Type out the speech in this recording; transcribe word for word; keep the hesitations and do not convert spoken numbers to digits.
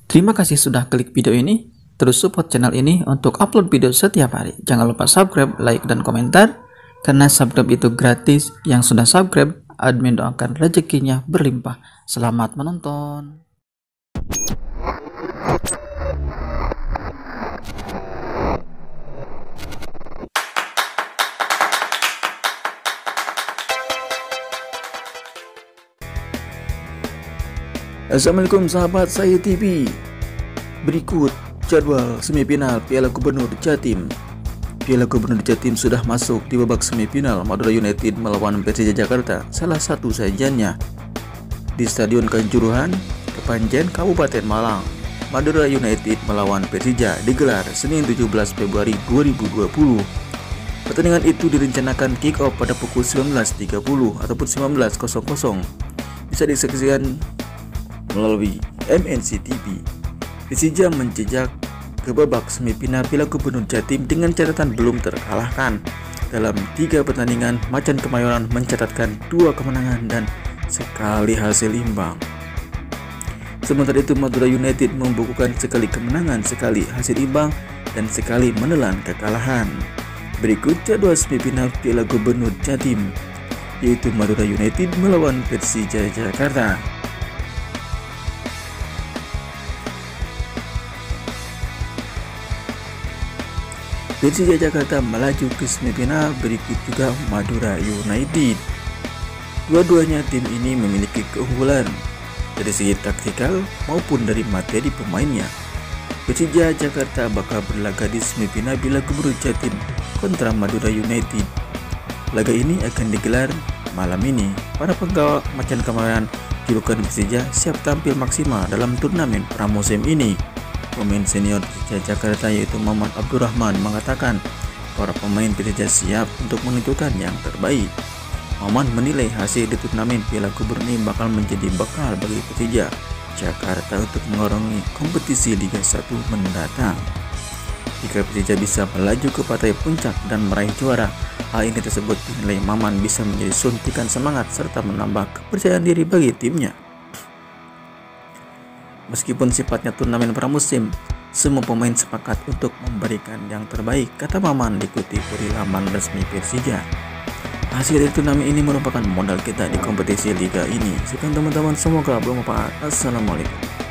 Terima kasih sudah klik video ini. Terus support channel ini untuk upload video setiap hari. Jangan lupa subscribe, like, dan komentar. Karena subscribe itu gratis. Yang sudah subscribe, admin doakan rezekinya berlimpah. Selamat menonton. Assalamualaikum sahabat Saya T V. Berikut jadwal semifinal Piala Gubernur Jatim. Piala Gubernur Jatim sudah masuk di babak semifinal. Madura United melawan Persija Jakarta. Salah satu sajiannya di Stadion Kanjuruhan, Kepanjen, Kabupaten Malang. Madura United melawan Persija digelar Senin tujuh belas Februari dua ribu dua puluh. Pertandingan itu direncanakan kick off pada pukul sembilan belas tiga puluh ataupun sembilan belas. Bisa disaksikan melalui M N C T V. Persija menjejak ke babak semifinal Piala Gubernur Jatim dengan catatan belum terkalahkan. Dalam tiga pertandingan, Macan Kemayoran mencatatkan dua kemenangan dan sekali hasil imbang. Sementara itu Madura United membukukan sekali kemenangan, sekali hasil imbang, dan sekali menelan kekalahan. Berikut jadwal semifinal Piala Gubernur Jatim, yaitu Madura United melawan Persija Jakarta. Persija Jakarta melaju ke semifinal, berikut juga Madura United. Dua-duanya tim ini memiliki keunggulan dari segi taktikal maupun dari materi pemainnya. Persija Jakarta bakal berlaga di semifinal Piala Gubernur Jatim kontra Madura United. Laga ini akan digelar malam ini. Para penggawa Macan Kemayoran julukan Persija siap tampil maksimal dalam turnamen pramusim ini. Pemain senior Persija Jakarta yaitu Maman Abdurrahman mengatakan para pemain Persija siap untuk menunjukkan yang terbaik. Maman menilai hasil di turnamen Piala Gubernur ini bakal menjadi bekal bagi Persija Jakarta untuk mengarungi kompetisi Liga satu mendatang. Jika Persija bisa melaju ke partai puncak dan meraih juara, hal ini tersebut dinilai Maman bisa menjadi suntikan semangat serta menambah kepercayaan diri bagi timnya. Meskipun sifatnya turnamen pramusim, semua pemain sepakat untuk memberikan yang terbaik, kata Maman dikutip dari laman resmi Persija. Hasil dari turnamen ini merupakan modal kita di kompetisi liga ini. Sekian teman-teman, semoga bermanfaat. Assalamualaikum.